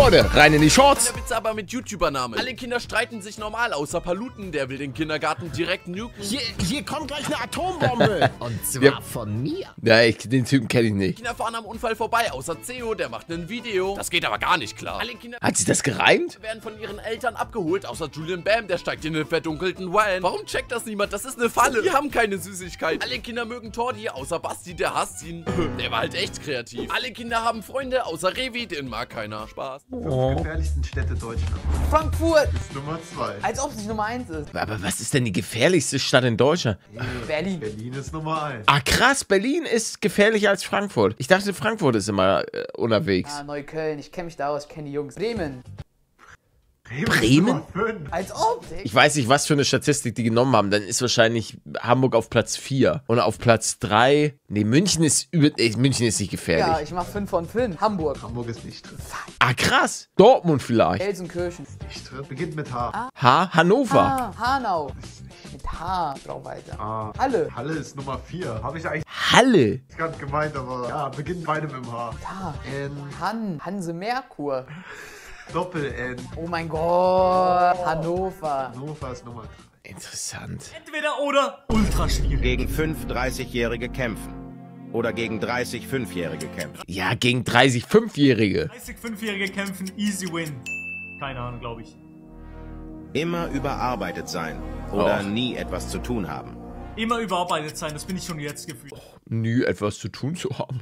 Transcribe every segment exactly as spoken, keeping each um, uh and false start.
Leute, rein in die Shorts. Der Witz aber mit YouTuber-Namen. Alle Kinder streiten sich normal, außer Paluten. Der will den Kindergarten direkt nuken. Hier, hier kommt gleich eine Atombombe. Und zwar Ja. von mir. Ja, ich, den Typen kenne ich nicht. Kinder fahren am Unfall vorbei, außer Ceo, der macht ein Video. Das geht aber gar nicht klar. Alle Kinder Hat sich das gereimt? werden von ihren Eltern abgeholt, außer Julian Bam, der steigt in den verdunkelten Van. Warum checkt das niemand? Das ist eine Falle. Wir haben keine Süßigkeit. Alle Kinder mögen Tordi, außer Basti, der hasst ihn. Der war halt echt kreativ. Alle Kinder haben Freunde, außer Revi, den mag keiner. Spaß. Fünf gefährlichsten Städte Deutschlands. Frankfurt, Ist Nummer zwei. als ob es nicht Nummer eins ist. Aber was ist denn die gefährlichste Stadt in Deutschland? Berlin. Berlin ist Nummer eins. Ah krass, Berlin ist gefährlicher als Frankfurt. Ich dachte, Frankfurt ist immer äh, unterwegs. Ah, Neukölln, ich kenne mich da aus, ich kenne die Jungs. Bremen, Bremen? Bremen? Ist Nummer fünf. als ob. Ich weiß nicht, was für eine Statistik die genommen haben. Dann ist wahrscheinlich Hamburg auf Platz vier. Und auf Platz drei. Nee, München ist über. Ey, München ist nicht gefährlich. Ja, ich mach fünf von fünf. Hamburg, Hamburg ist nicht drin. Ah, krass. Dortmund vielleicht. Gelsenkirchen, Nicht drin. Beginnt mit H. Ha? Hannover. ah, Hanau, mit H drauf weiter. Ah. Halle, Halle ist Nummer vier. Habe ich eigentlich Halle. gerade gemeint, aber ja, beginnt beide mit dem H. H, N. Han, Hanse Merkur. Doppel-N. Oh mein Gott, Hannover. Hannover ist Nummer drei. Interessant. Entweder oder ultra schwierig. Gegen fünf dreißigjährige kämpfen. Oder gegen dreißig fünfjährige kämpfen. Ja, gegen dreißig Fünfjährige. dreißig Fünfjährige kämpfen, easy win. Keine Ahnung, glaube ich. Immer überarbeitet sein. Oder Oh. nie etwas zu tun haben. Immer überarbeitet sein, das bin ich schon jetzt gefühlt. Nie etwas zu tun zu haben.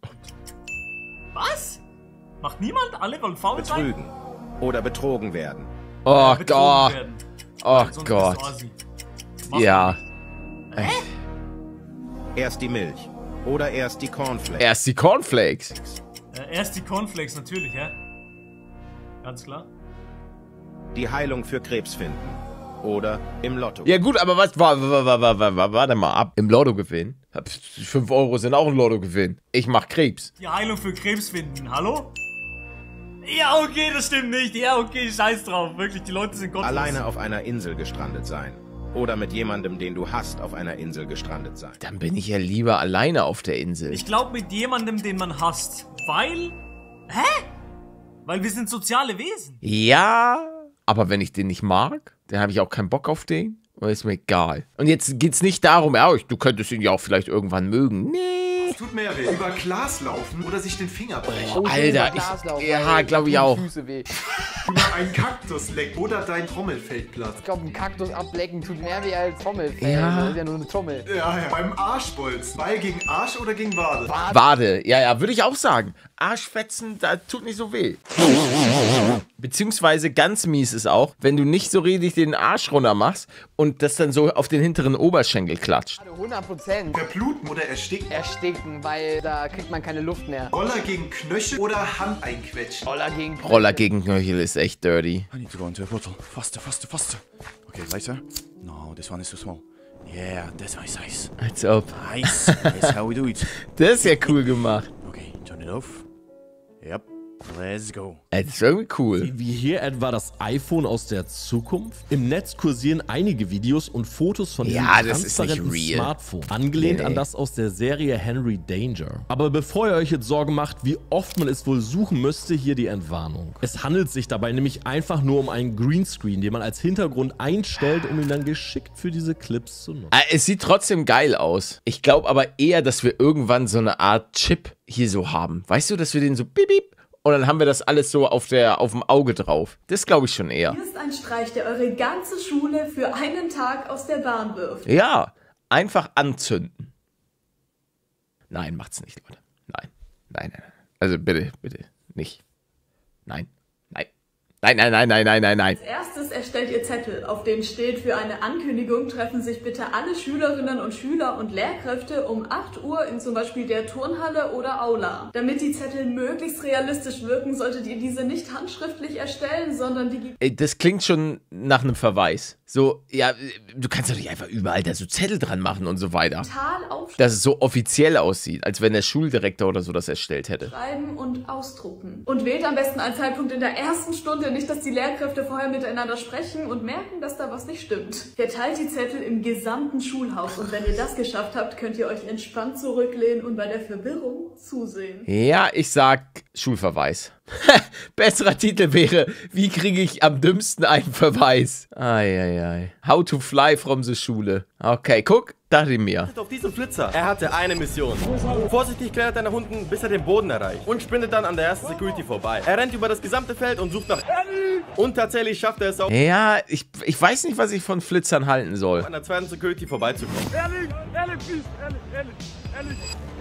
Was? Macht niemand? Alle wollen faul sein? Betrügen. Oder betrogen werden. Oh Betrogen Gott. werden. Oh Sonst bist Gott. du Assi. Mach Ja. Erst die Milch. Oder erst die Cornflakes. Erst die Cornflakes. Äh, erst die Cornflakes natürlich, hä? Ganz klar. Die Heilung für Krebs finden. Oder im Lotto. Ja gut, aber was war, war, war, war, war, war, warte mal ab. Im Lotto gewinnen? fünf Euro sind auch ein Lotto gewinn. Ich mach Krebs. Die Heilung für Krebs finden, hallo? Ja, okay, das stimmt nicht. Ja, okay, scheiß drauf. Wirklich, die Leute sind gottlos. Alleine auf einer Insel gestrandet sein. Oder mit jemandem, den du hast, auf einer Insel gestrandet sein. Dann bin ich ja lieber alleine auf der Insel. Ich glaube mit jemandem, den man hasst. Weil... Hä? Weil wir sind soziale Wesen. Ja, aber wenn ich den nicht mag, dann habe ich auch keinen Bock auf den. Und ist mir egal. Und jetzt geht's nicht darum, ja, du könntest ihn ja auch vielleicht irgendwann mögen. Nee. Tut mehr weh. Über Glas laufen oder sich den Finger brechen. Oh, Alter, ich, ja, glaube ich auch. Füße weh. Über einen Kaktus lecken oder dein Trommelfell platt. Ich glaube, ein Kaktus ablecken tut mehr weh als Trommelfell. Ja. Das ist ja nur eine Trommel. Ja, ja. Beim Arschbolzen. Ball gegen Arsch oder gegen Wade? Wade, ja, ja, würde ich auch sagen. Arschfetzen, da tut nicht so weh. Beziehungsweise ganz mies ist auch, wenn du nicht so richtig den Arsch runter machst und das dann so auf den hinteren Oberschenkel klatscht. hundert Prozent. Verbluten oder ersticken? Ersticken, weil da kriegt man keine Luft mehr. Roller gegen Knöchel oder Hand einquetschen? Roller gegen Roller gegen Knöchel ist echt dirty. I need to go into a portal. Faster, faster, faster. Okay, later. No, this one is too small. Yeah, that's my size. Als ob. Nice. That's how we do it. Das ist ja cool gemacht. Okay, turn it off. Yep. Let's go. Das ist irgendwie cool. Wie hier etwa das iPhone aus der Zukunft? Im Netz kursieren einige Videos und Fotos von diesem Ja, das ist nicht transparenten real. Smartphone, angelehnt Nee, nee. an das aus der Serie Henry Danger. Aber bevor ihr euch jetzt Sorgen macht, wie oft man es wohl suchen müsste, hier die Entwarnung. Es handelt sich dabei nämlich einfach nur um einen Greenscreen, den man als Hintergrund einstellt, um ihn dann geschickt für diese Clips zu nutzen. Ah, es sieht trotzdem geil aus. Ich glaube aber eher, dass wir irgendwann so eine Art Chip hier so haben. Weißt du, dass wir den so bip, bip, und dann haben wir das alles so auf, der, auf dem Auge drauf. Das glaube ich schon eher. Hier ist ein Streich, der eure ganze Schule für einen Tag aus der Bahn wirft. Ja, einfach anzünden. Nein, macht's nicht, Leute. Nein, nein, nein. Also bitte, bitte, nicht. Nein, nein. Nein, nein, nein, nein, nein, nein, nein. Als erstes erstellt ihr Zettel, auf denen steht, für eine Ankündigung treffen sich bitte alle Schülerinnen und Schüler und Lehrkräfte um acht Uhr in zum Beispiel der Turnhalle oder Aula. Damit die Zettel möglichst realistisch wirken, solltet ihr diese nicht handschriftlich erstellen, sondern digital. Ey, das klingt schon nach einem Verweis. So, ja, du kannst doch nicht einfach überall da so Zettel dran machen und so weiter. aufschreiben Dass es so offiziell aussieht, als wenn der Schuldirektor oder so das erstellt hätte. und ausdrucken. Und wählt am besten einen Zeitpunkt in der ersten Stunde, nicht, dass die Lehrkräfte vorher miteinander sprechen und merken, dass da was nicht stimmt. Verteilt die Zettel im gesamten Schulhaus und wenn ihr das geschafft habt, könnt ihr euch entspannt zurücklehnen und bei der Verwirrung zusehen. Ja, ich sag Schulverweis. Besserer Titel wäre, wie kriege ich am dümmsten einen Verweis? Eieiei. How to fly from the Schule. Okay, guck, dachte ich mir. Auf diesen Flitzer. Er hatte eine Mission. Vorsichtig klettert er nach unten, bis er den Boden erreicht. Und sprintet dann an der ersten Security vorbei. Er rennt über das gesamte Feld und sucht nach... Und tatsächlich schafft er es auch... Ja, ich, ich weiß nicht, was ich von Flitzern halten soll. An der zweiten Security vorbeizukommen. Ehrlich, ehrlich, please, ehrlich, ehrlich, ehrlich.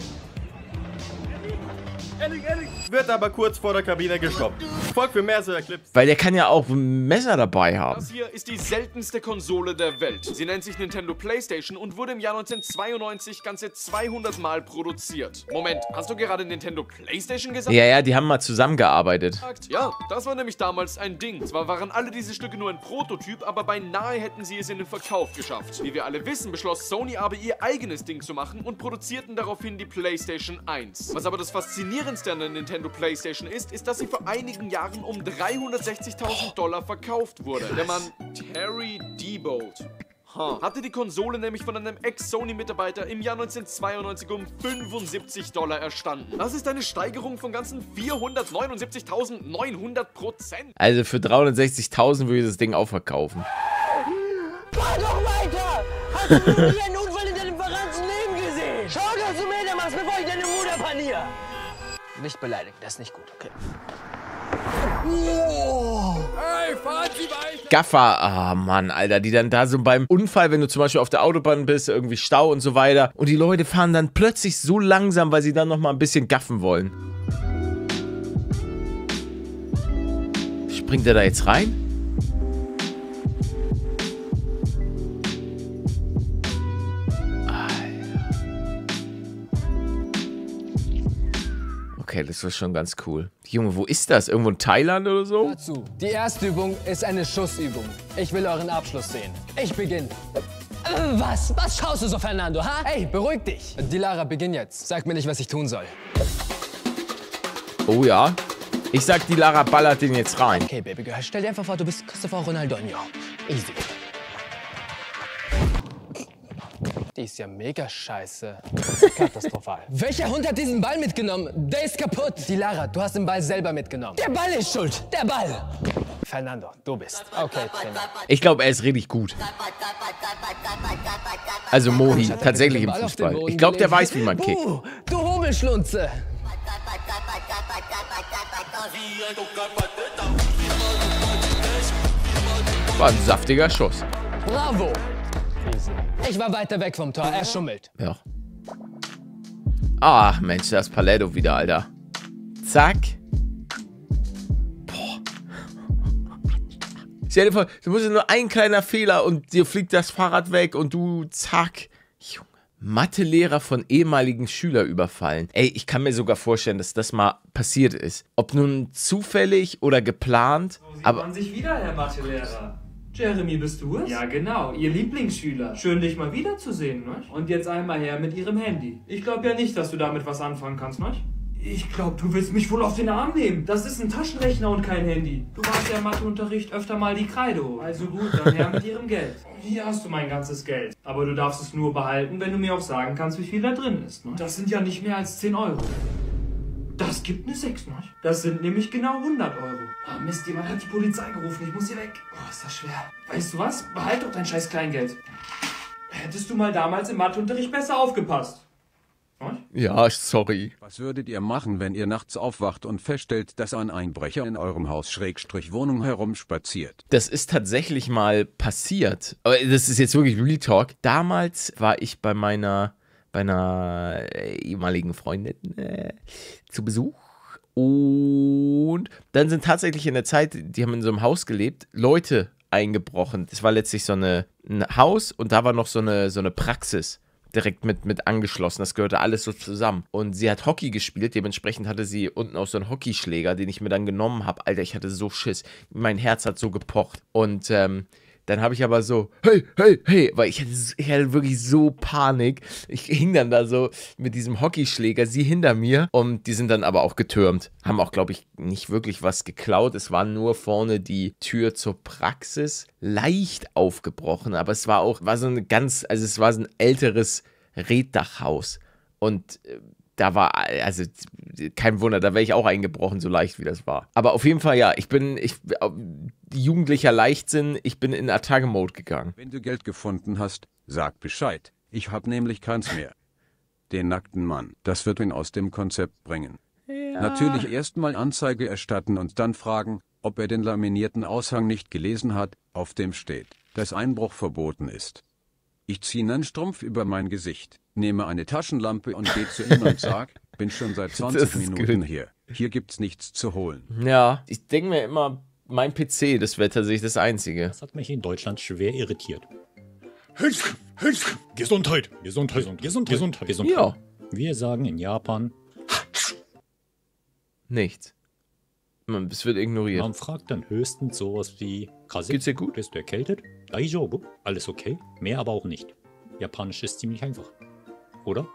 Ehrlich, ehrlich. Wird aber kurz vor der Kabine gestoppt. Folgt für mehr solcher Clips. Weil der kann ja auch ein Messer dabei haben. Das hier ist die seltenste Konsole der Welt. Sie nennt sich Nintendo PlayStation und wurde im Jahr neunzehnhundertzweiundneunzig ganze zweihundert Mal produziert. Moment, hast du gerade Nintendo PlayStation gesagt? Ja, ja, die haben mal zusammengearbeitet. Ja, das war nämlich damals ein Ding. Zwar waren alle diese Stücke nur ein Prototyp, aber beinahe hätten sie es in den Verkauf geschafft. Wie wir alle wissen, beschloss Sony aber ihr eigenes Ding zu machen und produzierten daraufhin die PlayStation eins. Was aber das Faszinierendste an der Nintendo PlayStation ist, ist, dass sie vor einigen Jahren um dreihundertsechzigtausend Dollar verkauft wurde. Der Mann Terry Diebold huh. hatte die Konsole nämlich von einem Ex-Sony-Mitarbeiter im Jahr neunzehnhundertzweiundneunzig um fünfundsiebzig Dollar erstanden. Das ist eine Steigerung von ganzen vierhundertneunundsiebzigtausendneunhundert Prozent. Also für dreihundertsechzigtausend würde ich das Ding auch verkaufen. Fahr doch weiter! Hast du noch nie einen Unfall in deinem verranzten Leben gesehen? Schau, dass du Meter machst, bevor ich deine Mutter paniere! Nicht beleidigen, das ist nicht gut, okay. Oh. Hey, fahren Sie weiter! Gaffer, ah oh Mann, Alter, die dann da so beim Unfall, wenn du zum Beispiel auf der Autobahn bist, irgendwie Stau und so weiter, und die Leute fahren dann plötzlich so langsam, weil sie dann nochmal ein bisschen gaffen wollen. Springt er da jetzt rein? Okay, das war schon ganz cool. Junge, wo ist das? Irgendwo in Thailand oder so? Dazu. Die erste Übung ist eine Schussübung. Ich will euren Abschluss sehen. Ich beginne. Äh, was? Was schaust du so, Fernando, ha? Hey, beruhig dich. Dilara, beginn jetzt. Sag mir nicht, was ich tun soll. Oh ja. Ich sag, die Lara ballert den jetzt rein. Okay, Baby Girl, stell dir einfach vor, du bist Christopher Ronaldinho. Easy. Die ist ja mega scheiße. Katastrophal. Welcher Hund hat diesen Ball mitgenommen? Der ist kaputt. Dilara, du hast den Ball selber mitgenommen. Der Ball ist schuld. Der Ball. Fernando, du bist. Okay, Trainer. Ich glaube, er ist richtig gut. Also Mohi, tatsächlich im Fußball. Ich glaube, der weiß, wie man kickt. Uh, du Hummelschlunze. War ein saftiger Schuss. Bravo. Ich war weiter weg vom Tor, er schummelt. Ja. Ach Mensch, das Paletto wieder, Alter. Zack. Boah. Stell dir vor, du musst nur ein kleiner Fehler und dir fliegt das Fahrrad weg und du, zack. Junge. Mathelehrer von ehemaligen Schülern überfallen. Ey, ich kann mir sogar vorstellen, dass das mal passiert ist. Ob nun zufällig oder geplant. So sieht aber man sich wieder, Herr Mathelehrer. Jeremy, bist du es? Ja, genau, Ihr Lieblingsschüler. Schön, dich mal wiederzusehen, ne? Und jetzt einmal her mit Ihrem Handy. Ich glaube ja nicht, dass du damit was anfangen kannst, ne? Ich glaube, du willst mich wohl auf den Arm nehmen. Das ist ein Taschenrechner und kein Handy. Du machst ja im Matheunterricht öfter mal die Kreide hoch. Also gut, dann her mit Ihrem Geld. Hier hast du mein ganzes Geld. Aber du darfst es nur behalten, wenn du mir auch sagen kannst, wie viel da drin ist, ne? Das sind ja nicht mehr als zehn Euro. Das gibt eine sechs, ne? Das sind nämlich genau hundert Euro. Ah, Mist, jemand hat die Polizei gerufen. Ich muss hier weg. Oh, ist das schwer. Weißt du was? Behalt doch dein scheiß Kleingeld. Hättest du mal damals im Matheunterricht besser aufgepasst. Was? Ja, sorry. Was würdet ihr machen, wenn ihr nachts aufwacht und feststellt, dass ein Einbrecher in eurem Haus Schrägstrich Wohnung herumspaziert? Das ist tatsächlich mal passiert. Aber das ist jetzt wirklich Real Talk. Damals war ich bei meiner... bei einer äh, ehemaligen Freundin äh, zu Besuch. Und dann sind tatsächlich in der Zeit, die haben in so einem Haus gelebt, Leute eingebrochen. Das war letztlich so eine, ein Haus und da war noch so eine, so eine Praxis direkt mit, mit angeschlossen. Das gehörte alles so zusammen. Und sie hat Hockey gespielt, dementsprechend hatte sie unten auch so einen Hockeyschläger, den ich mir dann genommen habe. Alter, ich hatte so Schiss. Mein Herz hat so gepocht. Und ähm, dann habe ich aber so, hey, hey, hey, weil ich hatte, ich hatte wirklich so Panik. Ich hing dann da so mit diesem Hockeyschläger, sie hinter mir und die sind dann aber auch getürmt. Haben auch, glaube ich, nicht wirklich was geklaut. Es war nur vorne die Tür zur Praxis leicht aufgebrochen, aber es war auch, war so eine ganz, also es war so ein älteres Reetdachhaus und da war, also kein Wunder, da wäre ich auch eingebrochen, so leicht wie das war. Aber auf jeden Fall, ja, ich bin, ich, jugendlicher Leichtsinn, ich bin in Attacke-Mode gegangen. Wenn du Geld gefunden hast, sag Bescheid. Ich hab nämlich keins mehr. Den nackten Mann, das wird ihn aus dem Konzept bringen. Ja. Natürlich erstmal Anzeige erstatten und dann fragen, ob er den laminierten Aushang nicht gelesen hat, auf dem steht, dass Einbruch verboten ist. Ich ziehe einen Strumpf über mein Gesicht, nehme eine Taschenlampe und gehe zu ihm und sag, bin schon seit zwanzig Minuten hier. Hier gibt's nichts zu holen. Ja, ich denke mir immer, mein P C, das wäre tatsächlich das Einzige. Das hat mich in Deutschland schwer irritiert. Gesundheit, Gesundheit, Gesundheit, Gesundheit, Gesundheit. Ja. Wir sagen in Japan nichts. Es wird ignoriert. Man fragt dann höchstens sowas wie, Kase, geht's dir gut? Bist du erkältet? Daijoubu? Alles okay? Mehr aber auch nicht. Japanisch ist ziemlich einfach. Oder?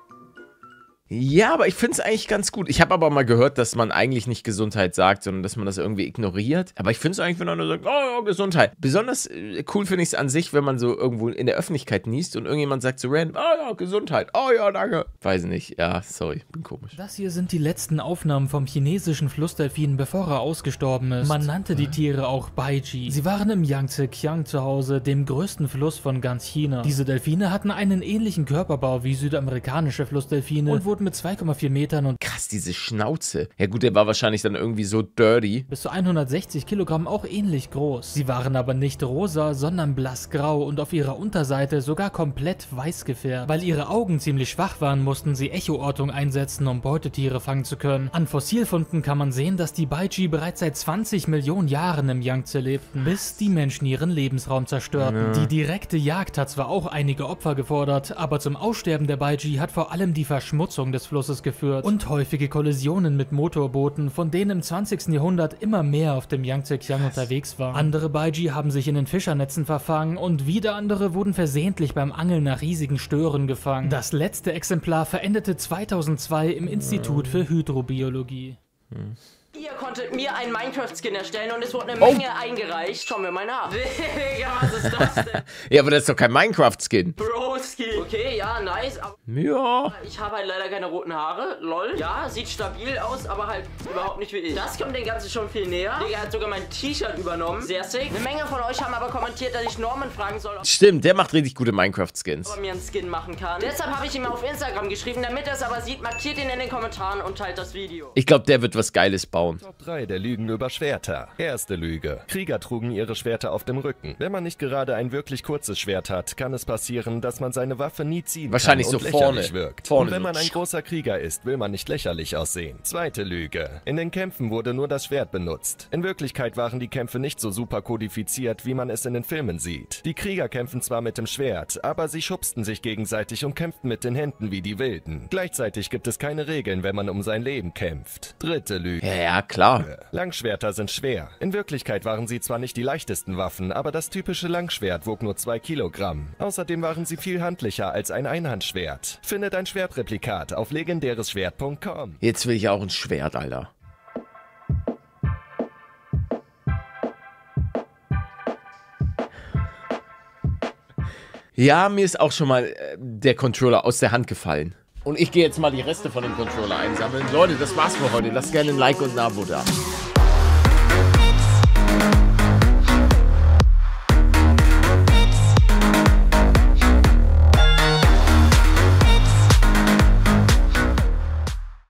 Ja, aber ich finde es eigentlich ganz gut. Ich habe aber mal gehört, dass man eigentlich nicht Gesundheit sagt, sondern dass man das irgendwie ignoriert. Aber ich finde es eigentlich, wenn einer sagt, oh ja, Gesundheit. Besonders äh, cool finde ich es an sich, wenn man so irgendwo in der Öffentlichkeit niest und irgendjemand sagt so random, oh ja, Gesundheit, oh ja, danke. Weiß nicht, ja, sorry, bin komisch. Das hier sind die letzten Aufnahmen vom chinesischen Flussdelfin, bevor er ausgestorben ist. Man nannte die Tiere auch Baiji. Sie waren im Yangtze-Kiang zu Hause, dem größten Fluss von ganz China. Diese Delfine hatten einen ähnlichen Körperbau wie südamerikanische Flussdelfine und wurden mit zwei Komma vier Metern und krass, diese Schnauze. Ja gut, der war wahrscheinlich dann irgendwie so dirty. Bis zu hundertsechzig Kilogramm auch ähnlich groß. Sie waren aber nicht rosa, sondern blassgrau und auf ihrer Unterseite sogar komplett weiß gefärbt. Weil ihre Augen ziemlich schwach waren, mussten sie Echoortung einsetzen, um Beutetiere fangen zu können. An Fossilfunden kann man sehen, dass die Baiji bereits seit zwanzig Millionen Jahren im Yangtze lebten, bis die Menschen ihren Lebensraum zerstörten. Ja. Die direkte Jagd hat zwar auch einige Opfer gefordert, aber zum Aussterben der Baiji hat vor allem die Verschmutzung des Flusses geführt und häufige Kollisionen mit Motorbooten, von denen im zwanzigsten Jahrhundert immer mehr auf dem Yangtze-Kiang unterwegs waren. Andere Baiji haben sich in den Fischernetzen verfangen und wieder andere wurden versehentlich beim Angeln nach riesigen Stören gefangen. Das letzte Exemplar verendete zweitausendzwei im Institut für Hydrobiologie. Hm. Ihr konntet mir einen Minecraft-Skin erstellen und es wurde eine Oh. Menge eingereicht. Schau mir mal nach. Digga, was ist das denn? Ja, aber das ist doch kein Minecraft-Skin. Broski. Okay, ja, nice. Aber Ja. ich habe halt leider keine roten Haare. Lol. Ja, sieht stabil aus, aber halt überhaupt nicht wie ich. Das kommt dem Ganzen schon viel näher. Digga hat sogar mein T-Shirt übernommen. Sehr sick. Eine Menge von euch haben aber kommentiert, dass ich Norman fragen soll, ob Stimmt, der macht richtig gute Minecraft-Skins. er mir einen Skin machen kann. Deshalb habe ich ihm auf Instagram geschrieben, damit er es aber sieht, markiert ihn in den Kommentaren und teilt das Video. Ich glaube, der wird was Geiles bauen. Top drei der Lügen über Schwerter. Erste Lüge. Krieger trugen ihre Schwerter auf dem Rücken. Wenn man nicht gerade ein wirklich kurzes Schwert hat, kann es passieren, dass man seine Waffe nie ziehen Wahrscheinlich kann und so vorne. lächerlich wirkt. Vorne Und wenn man so. ein großer Krieger ist, will man nicht lächerlich aussehen. Zweite Lüge. In den Kämpfen wurde nur das Schwert benutzt. In Wirklichkeit waren die Kämpfe nicht so super kodifiziert, wie man es in den Filmen sieht. Die Krieger kämpfen zwar mit dem Schwert, aber sie schubsten sich gegenseitig und kämpften mit den Händen wie die Wilden. Gleichzeitig gibt es keine Regeln, wenn man um sein Leben kämpft. Dritte Lüge. Ja, ja, klar. Langschwerter sind schwer. In Wirklichkeit waren sie zwar nicht die leichtesten Waffen, aber das typische Langschwert wog nur zwei Kilogramm. Außerdem waren sie viel handlicher als ein Einhandschwert. Findet ein Schwertreplikat auf legendäres Schwert punkt com. Jetzt will ich auch ein Schwert, Alter. Ja, mir ist auch schon mal äh, der Controller aus der Hand gefallen. Und ich gehe jetzt mal die Reste von dem Controller einsammeln. Leute, das war's für heute. Lasst gerne ein Like und ein Abo da.